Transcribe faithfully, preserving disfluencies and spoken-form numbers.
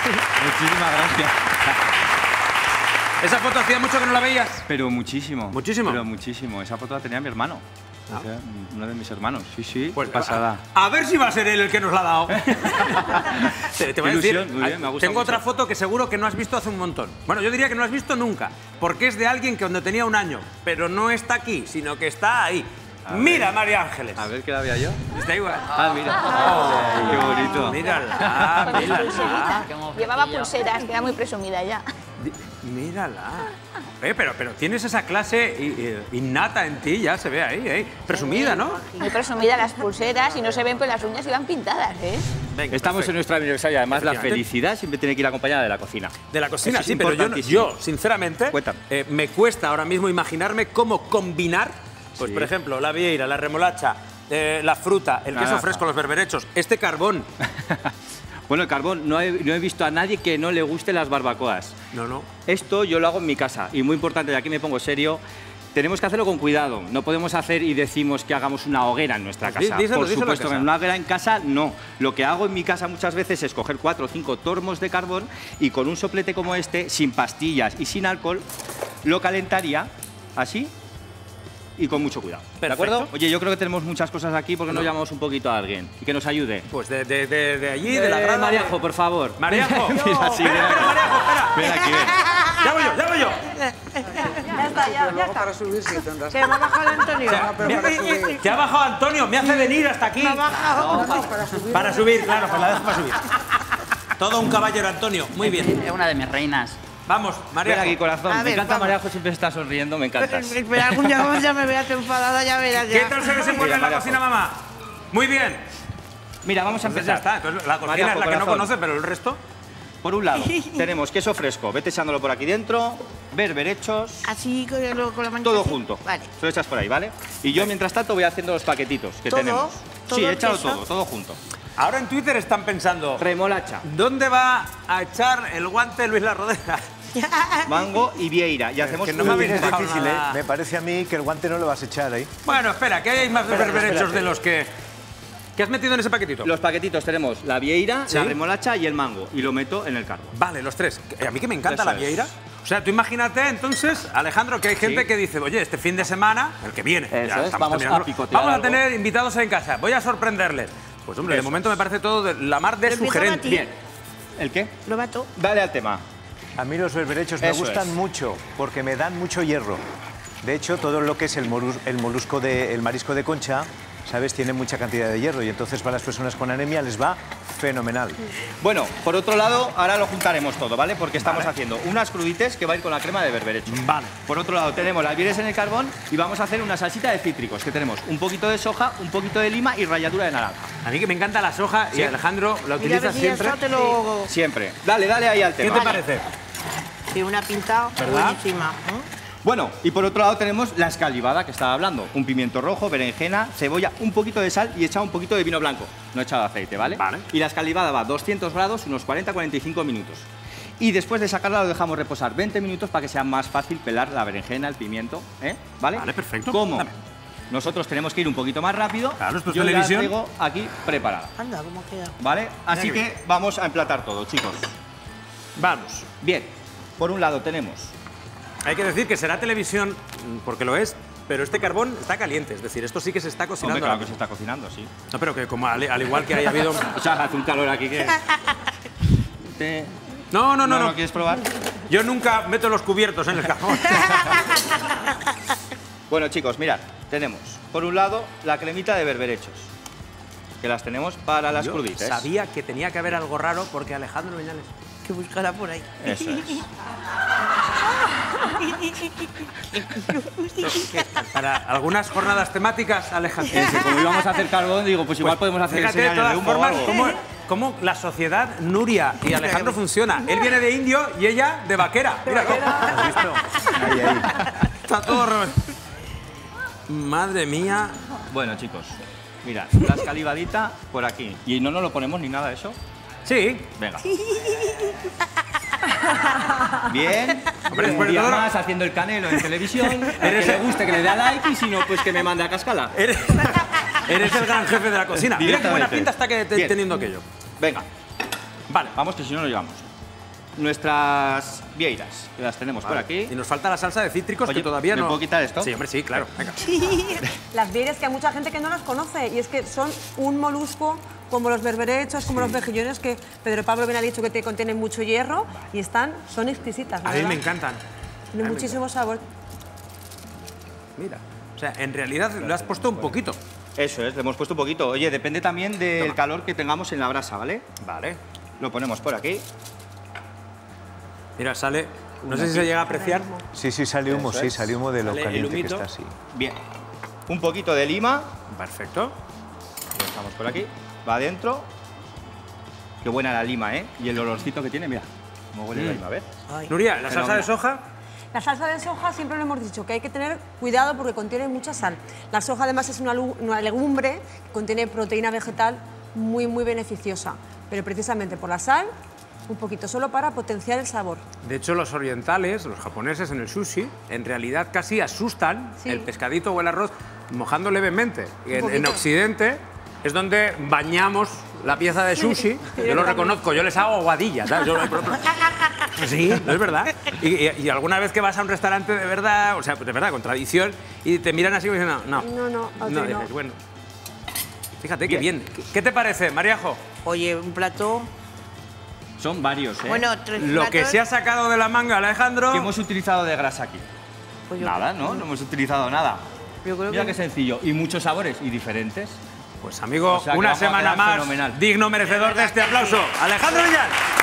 Muchísimas gracias. ¿Esa foto hacía mucho que no la veías? Pero muchísimo. ¿Muchísimo? Pero muchísimo. Esa foto la tenía mi hermano. ¿Ah? O sea, uno de mis hermanos. Sí, sí. Pues pasada. A, a ver si va a ser él el que nos la ha dado. te, te voy a decir, ilusión, muy bien, me ha gustado tengo mucho. otra foto que seguro que no has visto hace un montón. Bueno, yo diría que no has visto nunca, porque es de alguien que cuando tenía un año, pero no está aquí, sino que está ahí. A Mira, ver. María Ángeles. A ver qué la veía yo. Está igual. Ah, mira. Oh, qué bonito. Mírala, mírala. Llevaba pulseras, que era muy presumida ya. Di- Mírala. Eh, pero, pero tienes esa clase i- i- innata en ti, ya se ve ahí, ¿eh? Presumida, ¿no? Muy presumida las pulseras y no se ven, pues las uñas iban pintadas, ¿eh? Venga, Estamos perfecto. en nuestro aniversario. Además, la Efectivamente. felicidad siempre tiene que ir acompañada de la cocina. De la cocina, Eso es sí, pero yo, no- importantísimo. yo, sinceramente, Cuéntame. eh, me cuesta ahora mismo imaginarme cómo combinar, pues Sí. por ejemplo, la vieira, la remolacha, eh, la fruta, el queso Naranja. fresco, los berberechos, este carbón. Bueno, el carbón, no he, no he visto a nadie que no le guste las barbacoas. No, no. Esto yo lo hago en mi casa y muy importante, y aquí me pongo serio, tenemos que hacerlo con cuidado. No podemos hacer y decimos que hagamos una hoguera en nuestra Pues dí- casa. díselo, Por díselo en supuesto, casa. en una hoguera en casa no. Lo que hago en mi casa muchas veces es coger cuatro o cinco tormos de carbón y con un soplete como este, sin pastillas y sin alcohol, lo calentaría así y con mucho cuidado. ¿De Perfecto. acuerdo? Oye, yo creo que tenemos muchas cosas aquí porque no No. llamamos un poquito a alguien y que nos ayude. Pues de, de, de, de allí, de la Eh, grada. Mariajo, por favor. Mariajo. Mira, sí, Espera, ven espera, aquí. Mariajo, espera. Ven aquí, ven. Ya voy yo, ya voy yo. Ya está, ya, ya está. Para subir sí tendrás. Que me ha bajado el Antonio. O sea, pero me- para subir. que ha bajado Antonio, me hace venir hasta aquí. Me ha bajado. No, para subir. Para subir, claro, pues la dejo para subir. Todo un caballero, Antonio. Muy bien. Es una de mis reinas. Vamos, Ven Mariajo. aquí, corazón. A Me ver, encanta vamos. Mariajo, siempre está sonriendo, me encantas. Pero algún día ya me veas enfadada, ya verás. ¿Qué Ya. tal se desenvuelve Mira, en la Mariajo. cocina, mamá? Muy bien. Mira, vamos a Entonces ya empezar. está. Entonces, la cocina Mariajo, es la que no corazón. conoce, pero el resto... Por un lado, tenemos queso fresco, vete echándolo por aquí dentro, berberechos, Así con, lo- con la manita. todo así. junto. Vale. Lo echas por ahí, ¿vale? Y yo, mientras tanto, voy haciendo los paquetitos que ¿Todo? tenemos. ¿Todo Sí, el échalo queso? todo, todo junto. Ahora en Twitter están pensando, Remolacha, ¿dónde va a echar el guante Luis La Rodera? mango y vieira. Y hacemos que no un- me habéis Es dejado difícil, nada. ¿eh? Me parece a mí que el guante no lo vas a echar ahí. Bueno, espera, que hay más berberechos de los que... ¿Qué has metido en ese paquetito? Los paquetitos tenemos la vieira, ¿Sí? la remolacha y el mango. Y lo meto en el carbón. Vale, los tres. A mí que me encanta Eso la es. vieira. O sea, tú imagínate entonces, Alejandro, que hay gente Sí. que dice, oye, este fin de semana, el que viene, Eso ya es, estamos vamos a terminando, picotear vamos a algo. tener invitados en casa, voy a sorprenderles. Pues hombre, de Eso momento me parece todo de la mar de Lo empiezo a sugerente. batir. Bien. ¿El qué? Lo bato. Dale al tema. A mí los berberechos me Eso gustan es. mucho porque me dan mucho hierro. De hecho, todo lo que es el, morus- el molusco de, el marisco de concha, ¿sabes? Tiene mucha cantidad de hierro y entonces para las personas con anemia les va fenomenal. Bueno, por otro lado, ahora lo juntaremos todo, ¿vale? Porque estamos haciendo unas crudites que va a ir con la crema de berberecho. Vale. Por otro lado, tenemos las vieres en el carbón y vamos a hacer una salsita de cítricos, que tenemos un poquito de soja, un poquito de lima y ralladura de naranja. A mí que me encanta la soja y Sí. Alejandro la Mira, a utiliza ver si siempre. eso te lo... Siempre. Dale, dale ahí al ¿Qué tema. te parece? Sí, una pintada ¿Verdad? buenísima. ¿eh? Bueno, y por otro lado tenemos la escalivada que estaba hablando. Un pimiento rojo, berenjena, cebolla, un poquito de sal y echado un poquito de vino blanco. No he echado aceite, ¿vale? Vale. Y la escalivada va a doscientos grados, unos cuarenta a cuarenta y cinco minutos. Y después de sacarla lo dejamos reposar veinte minutos para que sea más fácil pelar la berenjena, el pimiento, ¿eh? ¿Vale? Vale, perfecto. ¿Cómo? Dame. Nosotros tenemos que ir un poquito más rápido. Claro, esto es Yo ya la televisión. traigo aquí preparada, Anda, ¿cómo queda? ¿vale? Así Mira que vamos a emplatar todo, chicos. Vamos. Bien, por un lado tenemos... Hay que decir que será televisión, mm, porque lo es, pero este carbón está caliente. Es decir, esto sí que se está cocinando. Hombre, claro ahora que se está cocinando, sí. mismo. No, pero que como al, al igual que haya habido... O sea, hace un calor aquí que... Te- No, no, no, ¿No, no. no quieres probar? Yo nunca meto los cubiertos en el carbón. Bueno, chicos, mirad, tenemos por un lado la cremita de berberechos, que las tenemos para las Yo cruditas. sabía que tenía que haber algo raro porque Alejandro Viñales... Que buscará por ahí. Eso es. Para algunas jornadas temáticas, Alejandro. Es que como íbamos a hacer carbón, digo, pues igual Pues, podemos hacer fíjate, de señales todas de humo o formas, algo. cómo, cómo la sociedad Nuria y Alejandro funciona. Él viene de indio y ella de vaquera. Míralo. ¿Has visto? Ahí, ahí. Está todo... re- Madre mía. Bueno, chicos, mirad, la escalivadita por aquí. Y no nos lo ponemos ni nada de eso. Sí. Venga. Bien. Hombre, un día pero- más haciendo el canelo en televisión. El que le guste que le dé a like y si no, pues que me mande a cascala. Eres, eres el gran jefe de la cocina. Mira qué buena Directamente. pinta está que te- Bien. teniendo aquello. Venga, Vale. vamos que si no, no llegamos. nuestras vieiras, que las tenemos Vale. por aquí. Y nos falta la salsa de cítricos, Oye, que todavía ¿me no... puedo quitar esto? Sí, hombre, sí, claro. Venga. Las vieiras, que hay mucha gente que no las conoce, y es que son un molusco como los berberechos, como los mejillones, que Pedro Pablo bien ha dicho que te contienen mucho hierro y están, son exquisitas. A mí me encantan. Tienen A mí me muchísimo sabor. Mira, o sea, en realidad le has puesto un poquito. Eso es, le hemos puesto un poquito. Oye, depende también del Toma. calor que tengamos en la brasa, ¿vale? Vale. Lo ponemos por aquí. Mira, sale... No sé si se llega a apreciar. Sí, sí, sale humo, Eso sí, es. sale humo de lo Sale el caliente que humito. está, sí. Bien. Un poquito de lima. Perfecto. Lo dejamos por aquí. Va adentro. Qué buena la lima, ¿eh? Y el olorcito que tiene, mira. Cómo huele la lima, ¿ves? Nuria, la salsa de soja... La salsa de soja siempre lo hemos dicho, que hay que tener cuidado porque contiene mucha sal. La soja además es una, lu- una legumbre que contiene proteína vegetal muy, muy beneficiosa. Pero precisamente por la sal, un poquito, solo para potenciar el sabor. De hecho, los orientales, los japoneses en el sushi, en realidad casi asustan Sí. el pescadito o el arroz mojando levemente. Y en, en poquito. Occidente es donde bañamos la pieza de sushi. Yo lo directamente. reconozco, yo les hago aguadillas. ¿Sabes? Yo- Sí, no es verdad. Y, y- y alguna vez que vas a un restaurante de verdad, o sea, de verdad, con tradición, y te miran así y dicen, no, no. No, no, así no. dices, bueno. Fíjate qué bien. ¿Qué, qué te parece, Mariajo? Oye, un plato... Son varios, ¿eh? Bueno, tres Lo que platos. se ha sacado de la manga, Alejandro. ¿Qué hemos utilizado de grasa aquí? Pues yo- Nada, ¿no? No hemos utilizado nada. Yo creo Mira que- qué sencillo. Y muchos sabores y diferentes. Pues amigo, O sea, que una vamos a semana quedar más, fenomenal. digno merecedor de este aplauso. Alejandro Villar.